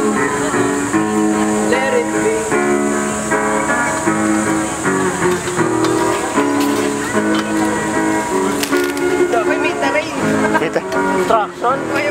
Let it be. May meet na rin. Kita. Traction.